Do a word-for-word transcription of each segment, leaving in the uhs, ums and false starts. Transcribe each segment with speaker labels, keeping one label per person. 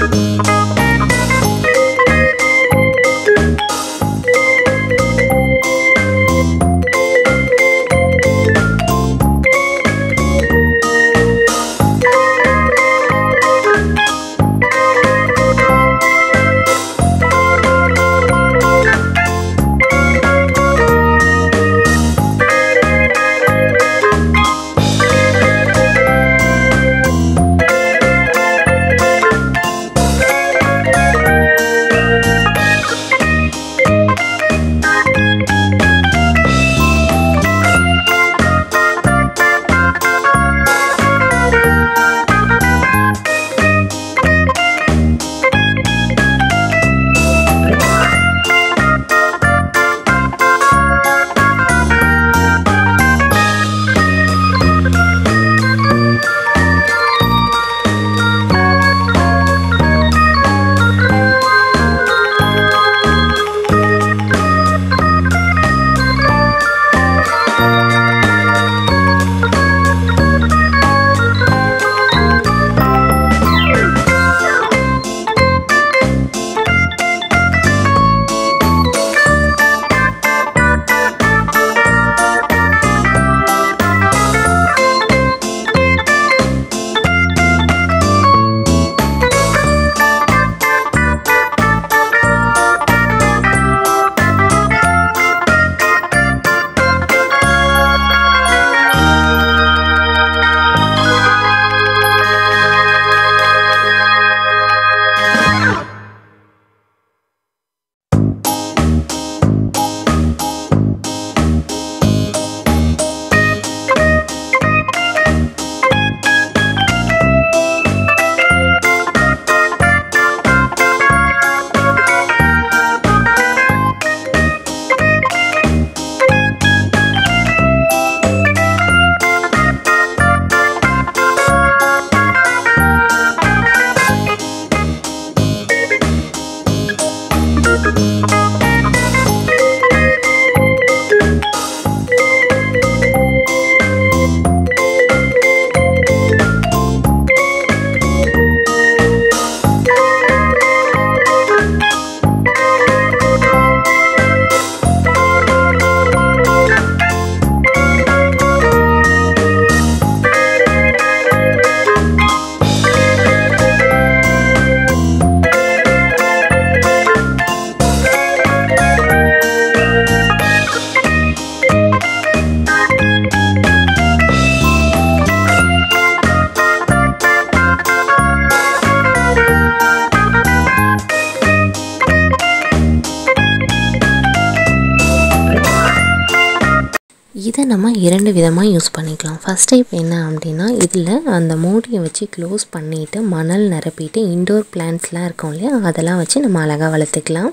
Speaker 1: இதை நம்ம இரண்டு விதமாக யூஸ் பண்ணிக்கலாம். ஃபஸ்ட் டைப் என்ன அப்படின்னா, இதில் அந்த மூடியை வச்சு க்ளோஸ் பண்ணிவிட்டு மணல் நிரப்பிட்டு இன்டோர் பிளான்ட்ஸ்லாம் இருக்கும் இல்லையா, அதெல்லாம் வச்சு நம்ம அழகாக வளர்த்துக்கலாம்.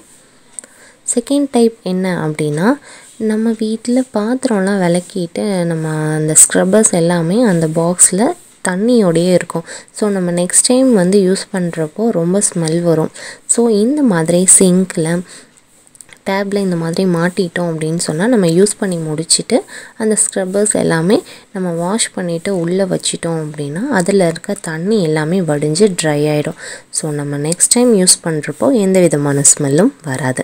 Speaker 1: செகண்ட் டைப் என்ன அப்படின்னா, நம்ம வீட்டில் பாத்திரம்லாம் விளக்கிட்டு நம்ம அந்த ஸ்க்ரப்பர்ஸ் எல்லாமே அந்த பாக்ஸில் தண்ணியோடையே இருக்கும். ஸோ நம்ம நெக்ஸ்ட் டைம் வந்து யூஸ் பண்ணுறப்போ ரொம்ப ஸ்மெல் வரும். ஸோ இந்த மாதிரி சிங்கில் டேப்பில் இந்த மாதிரி மாட்டிட்டோம் அப்படின்னு சொன்னால் நம்ம யூஸ் பண்ணி முடிச்சுட்டு அந்த ஸ்க்ரப்பர்ஸ் எல்லாமே நம்ம வாஷ் பண்ணிவிட்டு உள்ளே வச்சிட்டோம் அப்படின்னா அதில் இருக்க தண்ணி எல்லாமே வடிஞ்சு ட்ரை ஆகிடும். ஸோ நம்ம நெக்ஸ்ட் டைம் யூஸ் பண்ணுறப்போ எந்த விதமான ஸ்மெல்லும் வராது.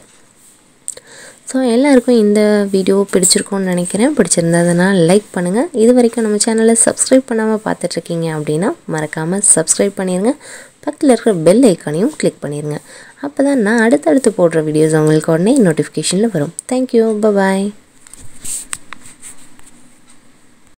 Speaker 1: ஸோ எல்லாருக்கும் இந்த வீடியோ பிடிச்சிருக்கோன்னு நினைக்கிறேன். பிடிச்சிருந்ததுனால் லைக் பண்ணுங்கள். இது வரைக்கும் நம்ம சேனலை சப்ஸ்கிரைப் பண்ணாமல் பார்த்துட்ருக்கீங்க அப்படின்னா மறக்காமல் சப்ஸ்கிரைப் பண்ணிடுங்க. பக்கத்தில் இருக்கிற பெல் ஐக்கானையும் கிளிக் பண்ணிடுங்க. அப்போ தான் நான் அடுத்தடுத்து போடுற வீடியோஸ் உங்களுக்கு உடனே நோட்டிஃபிகேஷனில் வரும். தேங்க்யூ, பாய்.